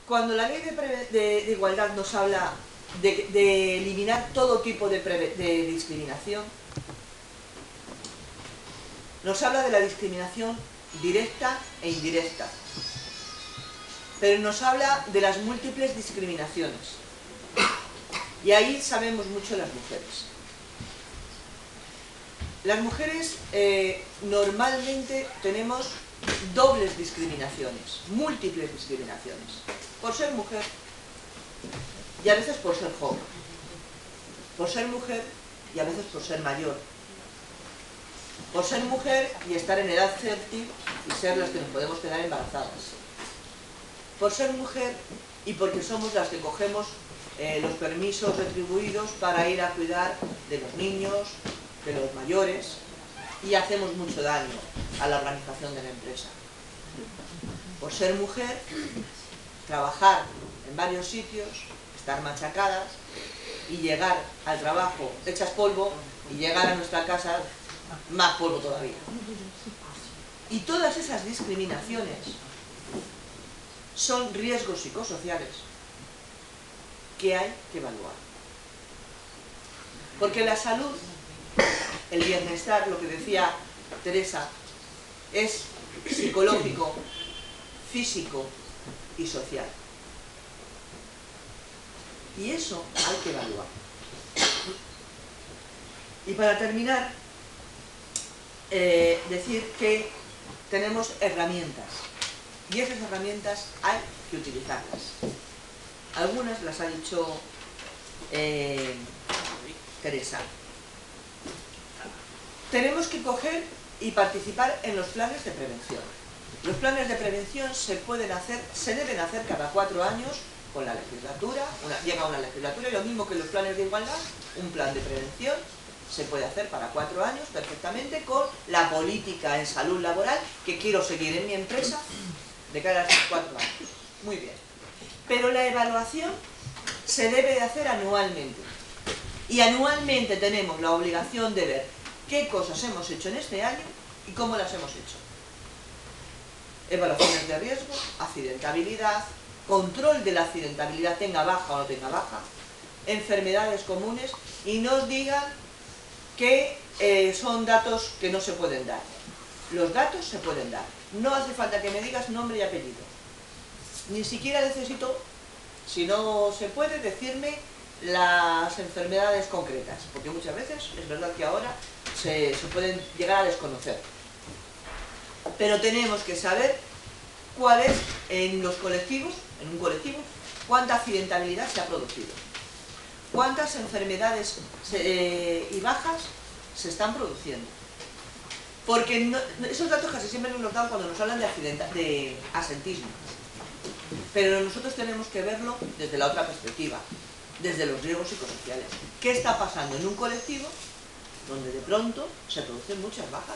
cuando la ley de igualdad nos habla de eliminar todo tipo de discriminación, nos habla de la discriminación directa e indirecta, pero nos habla de las múltiples discriminaciones, y ahí sabemos mucho las mujeres. Las mujeres normalmente tenemos dobles discriminaciones, múltiples discriminaciones, por ser mujer y a veces por ser joven, por ser mujer y a veces por ser mayor, por ser mujer y estar en edad fértil y ser las que nos podemos quedar embarazadas, por ser mujer y porque somos las que cogemos los permisos retribuidos para ir a cuidar de los niños, de los mayores, y hacemos mucho daño a la organización de la empresa. Por ser mujer, trabajar en varios sitios, estar machacadas y llegar al trabajo hechas polvo y llegar a nuestra casa más polvo todavía. Y todas esas discriminaciones son riesgos psicosociales que hay que evaluar. Porque la salud, el bienestar, lo que decía Teresa, es psicológico, físico y social. Y eso hay que evaluar. Y para terminar, decir que tenemos herramientas. Y esas herramientas hay que utilizarlas. Algunas las ha dicho Teresa. Tenemos que coger y participar en los planes de prevención. Los planes de prevención se deben hacer cada 4 años con la legislatura, llega una legislatura, y lo mismo que los planes de igualdad, un plan de prevención se puede hacer para 4 años perfectamente con la política en salud laboral que quiero seguir en mi empresa de cara a esos 4 años. Muy bien. Pero la evaluación se debe de hacer anualmente. Y anualmente tenemos la obligación de ver qué cosas hemos hecho en este año y cómo las hemos hecho. Evaluaciones de riesgo, accidentabilidad, control de la accidentabilidad, tenga baja o no tenga baja, enfermedades comunes, y no os digan que son datos que no se pueden dar. Los datos se pueden dar. No hace falta que me digas nombre y apellido. Ni siquiera necesito, si no se puede, decirme las enfermedades concretas, porque muchas veces es verdad que ahora se pueden llegar a desconocer. Pero tenemos que saber cuál es en los colectivos, en un colectivo, cuánta accidentabilidad se ha producido, cuántas enfermedades y bajas se están produciendo. Porque esos datos casi siempre nos los dan cuando nos hablan de asentismo. Pero nosotros tenemos que verlo desde la otra perspectiva, desde los riesgos psicosociales. ¿Qué está pasando en un colectivo donde de pronto se producen muchas bajas?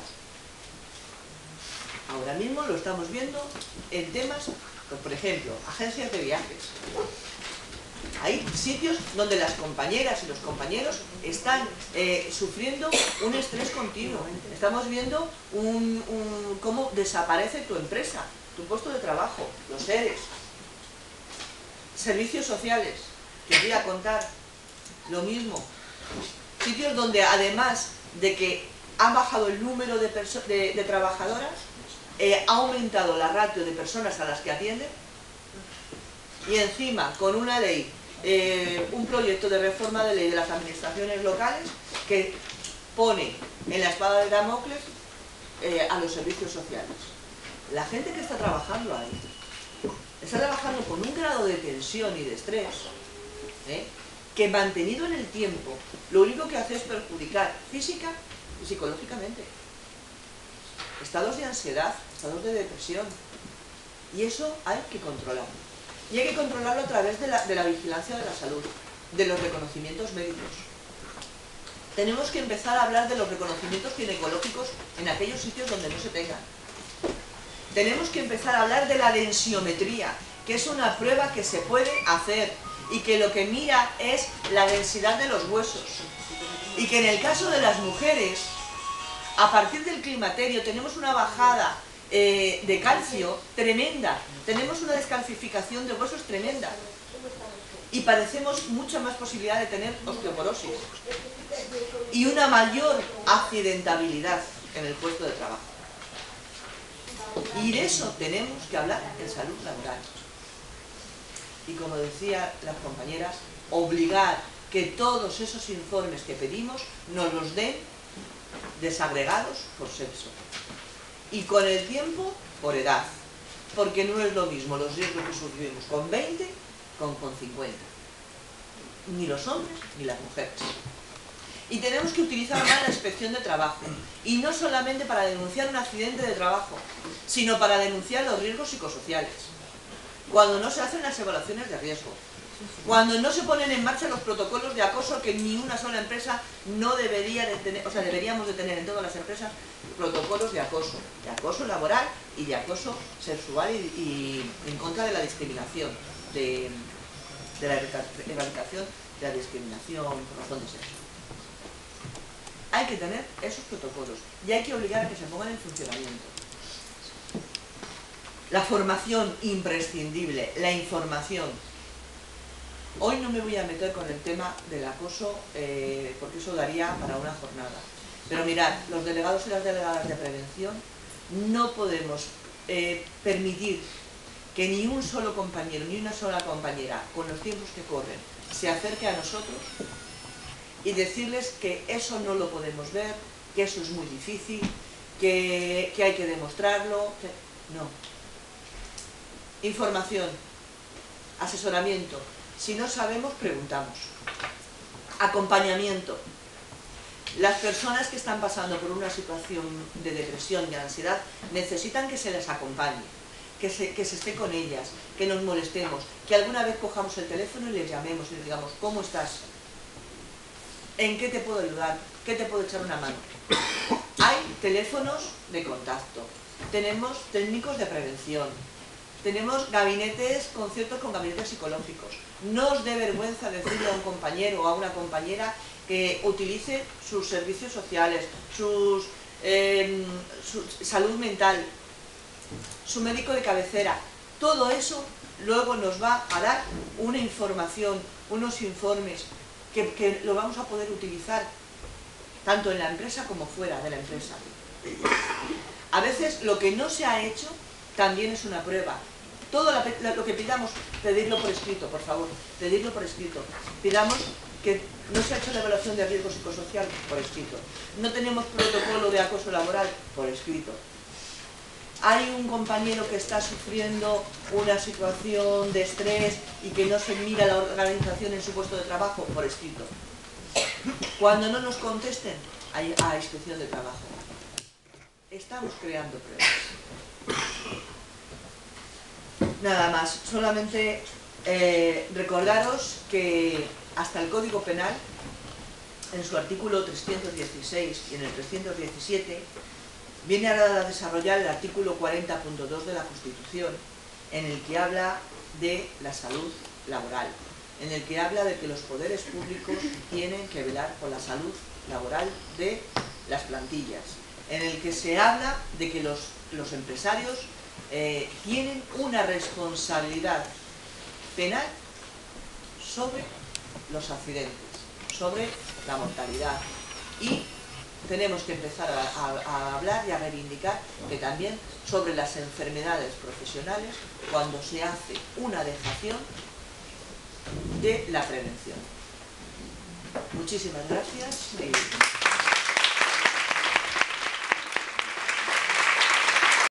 Ahora mismo lo estamos viendo en temas, pues, por ejemplo, agencias de viajes. Hay sitios donde las compañeras y los compañeros están sufriendo un estrés continuo. Estamos viendo cómo desaparece tu empresa, tu puesto de trabajo, los ERES. Servicios sociales, que voy a contar lo mismo. Sitios donde además de que ha bajado el número de trabajadoras, ha aumentado la ratio de personas a las que atienden, y encima con una ley, un proyecto de reforma de ley de las administraciones locales que pone en la espada de Damocles a los servicios sociales. La gente que está trabajando ahí está trabajando con un grado de tensión y de estrés que, mantenido en el tiempo, lo único que hace es perjudicar física y psicológicamente. Estados de ansiedad, estados de depresión, y eso hay que controlarlo. Y hay que controlarlo a través de la vigilancia de la salud, de los reconocimientos médicos. Tenemos que empezar a hablar de los reconocimientos ginecológicos en aquellos sitios donde no se tengan. Tenemos que empezar a hablar de la densiometría, que es una prueba que se puede hacer y que lo que mira es la densidad de los huesos. Y que en el caso de las mujeres, a partir del climaterio tenemos una bajada de calcio tremenda. Tenemos una descalcificación de huesos tremenda. Y padecemos mucha más posibilidad de tener osteoporosis. Y una mayor accidentabilidad en el puesto de trabajo. Y de eso tenemos que hablar en salud laboral. Y como decían las compañeras, obligar que todos esos informes que pedimos nos los den desagregados por sexo. Y con el tiempo, por edad. Porque no es lo mismo los riesgos que sufrimos con 20 con 50. Ni los hombres ni las mujeres. Y tenemos que utilizar más la inspección de trabajo. Y no solamente para denunciar un accidente de trabajo, sino para denunciar los riesgos psicosociales. Cuando no se hacen las evaluaciones de riesgo. Cuando no se ponen en marcha los protocolos de acoso que ni una sola empresa no debería de tener, o sea, deberíamos de tener en todas las empresas protocolos de acoso laboral y de acoso sexual y en contra de la discriminación, de la erradicación de la discriminación por razón de sexo. Hay que tener esos protocolos y hay que obligar a que se pongan en funcionamiento. La formación imprescindible, la información. Hoy no me voy a meter con el tema del acoso porque eso daría para una jornada. Pero mirad, los delegados y las delegadas de prevención no podemos permitir que ni un solo compañero ni una sola compañera con los tiempos que corren se acerque a nosotros y decirles que eso no lo podemos ver, que eso es muy difícil, que hay que demostrarlo. No. Información, asesoramiento. Si no sabemos, preguntamos. Acompañamiento. Las personas que están pasando por una situación de depresión y ansiedad necesitan que se les acompañe, que se esté con ellas, que nos molestemos, que alguna vez cojamos el teléfono y les llamemos y les digamos, ¿cómo estás? ¿En qué te puedo ayudar? ¿Qué te puedo echar una mano? Hay teléfonos de contacto, tenemos técnicos de prevención, tenemos gabinetes, conciertos con gabinetes psicológicos. No os dé vergüenza decirle a un compañero o a una compañera que utilice sus servicios sociales, su salud mental, su médico de cabecera. Todo eso luego nos va a dar una información, unos informes que lo vamos a poder utilizar tanto en la empresa como fuera de la empresa. A veces lo que no se ha hecho también es una prueba. Todo lo que pidamos, pedirlo por escrito, por favor, pedirlo por escrito. Pidamos que no se ha hecho la evaluación de riesgo psicosocial, por escrito. No tenemos protocolo de acoso laboral, por escrito. Hay un compañero que está sufriendo una situación de estrés y que no se mira la organización en su puesto de trabajo, por escrito. Cuando no nos contesten, a inspección de trabajo. Estamos creando pruebas. Nada más, solamente recordaros que hasta el Código Penal, en su artículo 316 y en el 317, viene a desarrollar el artículo 40.2 de la Constitución, en el que habla de la salud laboral, en el que habla de que los poderes públicos tienen que velar por la salud laboral de las plantillas, en el que se habla de que los empresarios tienen una responsabilidad penal sobre los accidentes, sobre la mortalidad, y tenemos que empezar a hablar y a reivindicar que también sobre las enfermedades profesionales cuando se hace una dejación de la prevención. Muchísimas gracias.